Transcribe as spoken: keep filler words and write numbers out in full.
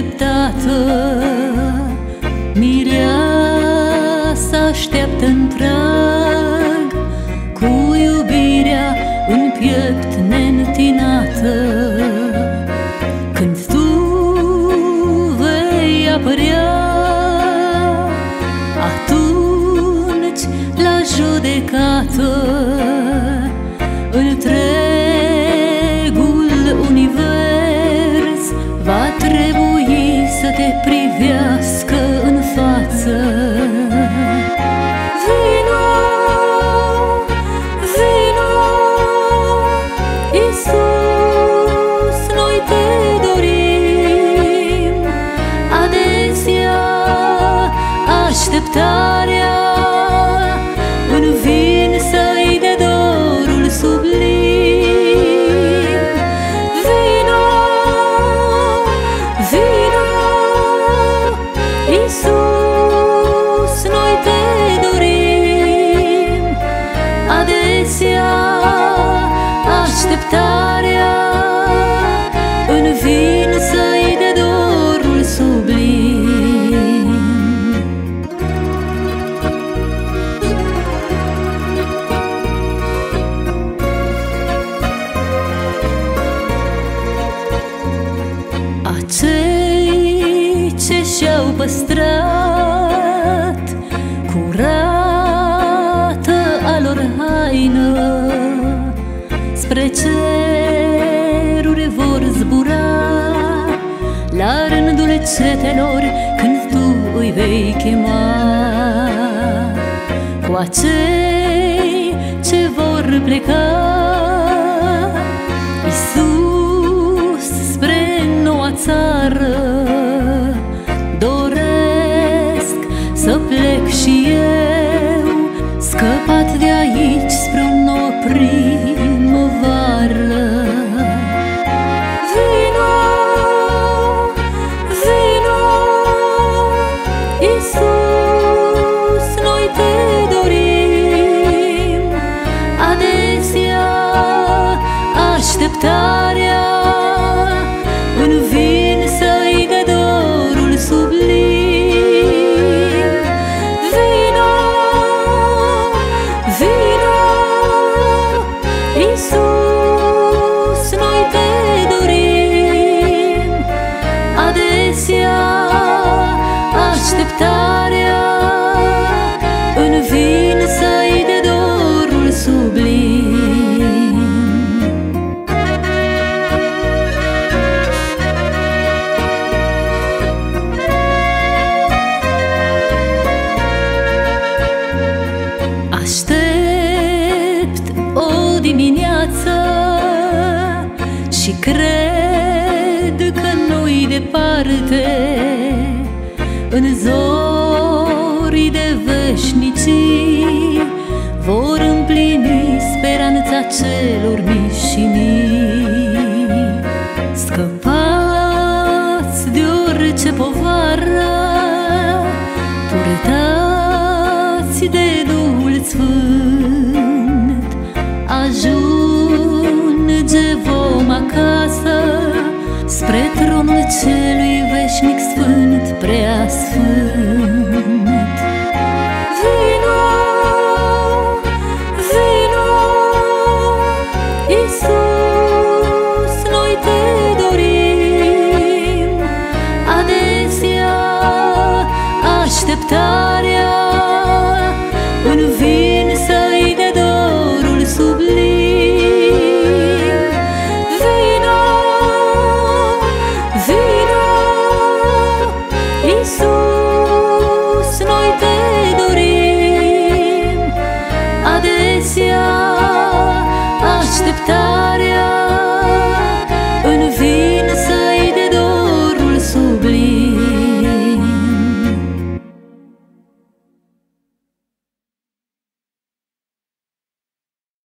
neîndreptată. Mireasa așteaptă în prag, cu iubirea în piept neîntinată. Când tu vei apărea, atunci la judecată întregul univers va trebui să te privească în față. Vino, vino, Iisus, noi te dorim. Adesea așteptarea învinsă-i de dorul sublim. Vino, vino, Iisus, noi te dorim. Adesea așteptarea învinsă-i de dorul sublim. Acei ce și-au păstrat curată a lor haină, spre ceruri vor zbura la rândul cetelor când tu îi vei chema. Cu acei ce vor pleca, Iisus, spre noua țară, doresc să plec și eu, scăpat de aici spre o nouă primăvară. Vino, vino, Iisus, noi te dorim. Adesea așteptarea învinsă-i de dorul sublim. Vino, vino, Iisus, noi te dorim. Adesea așteptarea învinsă-i de dorul sublim. Aștept o dimineață și cred că nu-i departe, în zorii de veșnicii vor împlini speranța celor mici și mii. Scăpați de orice povară, purtați de Duhul Sfânt, ajunge vom acasă, spre tronul celui veșnic sfânt, prea sfânt.